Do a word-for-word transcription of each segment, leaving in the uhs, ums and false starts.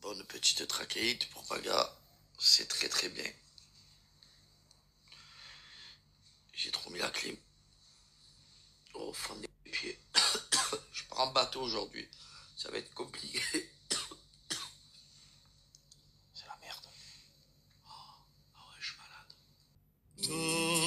Bonne petite trachéite pour Paga. C'est très très bien. J'ai trop mis la clim. Au fond des pieds. Je pars en bateau aujourd'hui. Ça va être compliqué. C'est la merde. Oh, oh ouais, je suis malade. Tant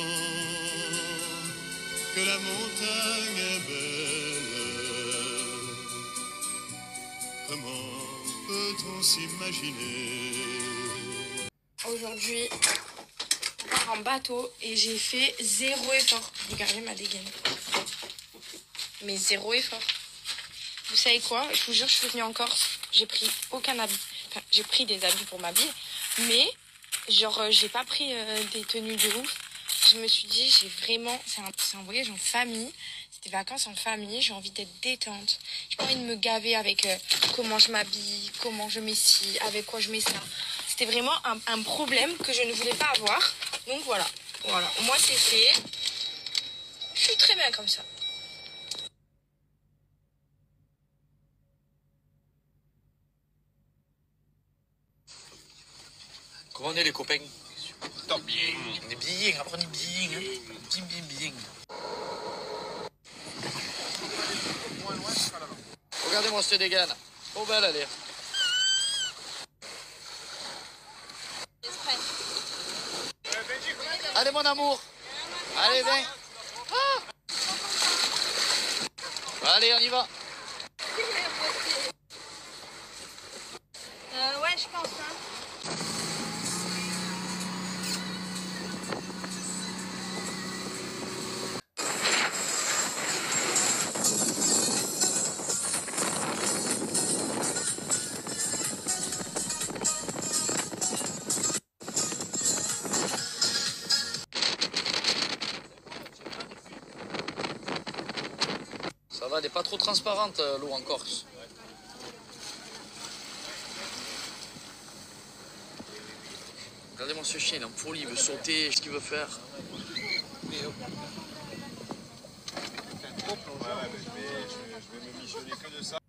que la montagne est belle, comment peut-on s'imaginer? Aujourd'hui, on part en bateau et j'ai fait zéro effort. Regardez ma dégaine. Mais zéro effort. Vous savez quoi? Je vous jure, je suis venue en Corse. J'ai pris aucun habit. Enfin, j'ai pris des habits pour m'habiller. Mais, genre, euh, j'ai pas pris euh, des tenues de ouf. Je me suis dit, j'ai vraiment... C'est un, c'est un voyage en famille. C'est des vacances en famille. J'ai envie d'être détente. J'ai pas envie de me gaver avec euh, comment je m'habille, comment je mets ci, avec quoi je mets ça. C'était vraiment un, un problème que je ne voulais pas avoir. Donc voilà. Voilà. Au moins, c'est fait. Je suis très bien comme ça. Comment on est les copains? Tant bien. On est bien, après on est bien. Hein. Bien, bien, bien. Regardez-moi cette dégaine. Trop belle elle est. Allez mon amour. Allez viens. Ah. Allez on y va. Euh, ouais, je pense. Hein. Ça va, elle n'est pas trop transparente l'eau en Corse. Regardez-moi ce chien, il est en folie, il veut sauter, qu'est-ce qu'il veut faire? Ouais, ouais, mais je vais, je vais, je vais me missionner que de ça.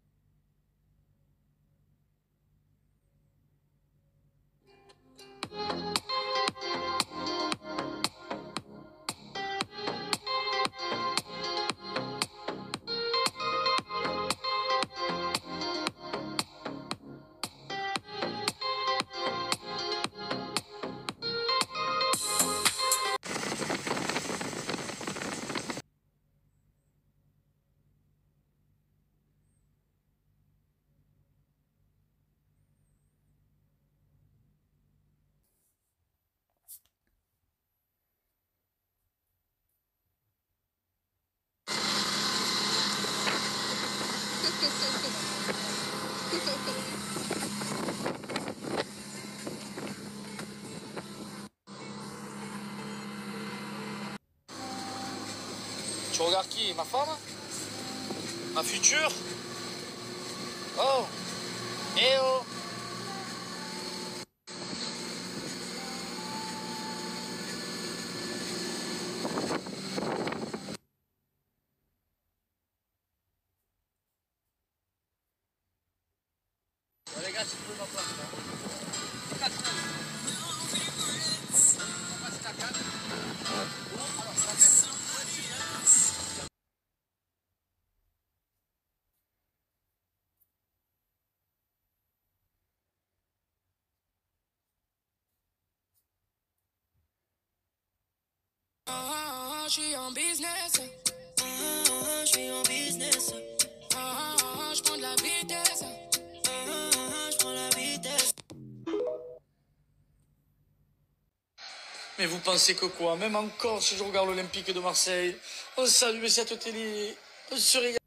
Tu regardes qui? Ma femme? Ma future? Oh! Eh oh! Bon, les gars, si tu veux ma place, là. Je suis en business. Je suis en business. Je prends de la vitesse. Je prends la vitesse. Mais vous pensez que quoi? Même en Corse, je regarde l'Olympique de Marseille. On salue cette télé. On se régale.